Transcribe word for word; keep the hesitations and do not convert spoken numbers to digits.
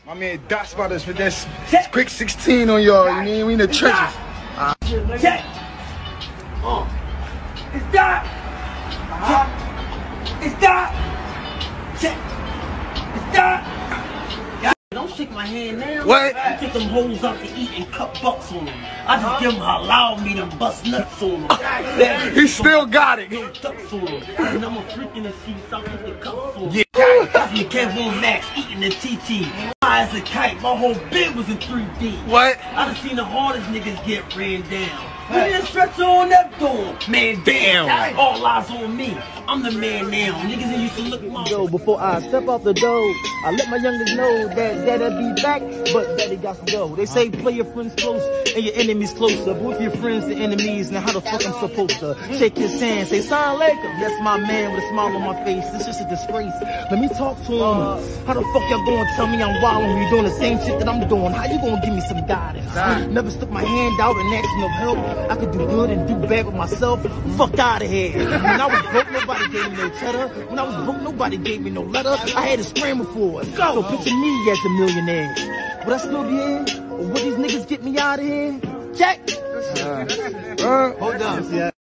My man Dot's about us with this quick sixteen on y'all, you mean? We in the trenches. Uh, Check. Uh. It's Dot. Uh-huh. It's Dot. Check. It's Dot. Don't shake my hand now. What? I take them hoes out to eat and cut bucks on them. I just give them allow me to bust nuts on them. He still got it. Ducks on them. And I'm a freak in the seats. I put the cups on them. Yeah. That's me, Kevin Max eating the T T. High as a kite. My whole bed was in three D. What? I done seen the hardest niggas get ran down. Put in a stretcher on that door. Man, damn. damn. All eyes on me. I'm the man now. Niggas that used to look at my... Yo, before I step out the door, I let my youngest know that dad'll be back, but daddy got to go. They say play your friends close and your enemies closer. But with your friends, the enemies, now how the fuck I'm supposed to shake his hand, say, "Sign Laker." Yes, my man, with a smile on my face. This is a disgrace. Let me talk to him. How the fuck y'all gonna tell me I'm wild when you doing the same shit that I'm doing? How you gonna give me some guidance? Never stuck my hand out and asked no help. I could do good and do bad with myself. Fuck out of here. When I was broke, nobody gave me no cheddar. When I was broke, nobody gave me no letter. I had to scramble for it. So picture me as a millionaire. Would I still be here? Or would these niggas get me out of here? Check. Uh, uh, Hold on.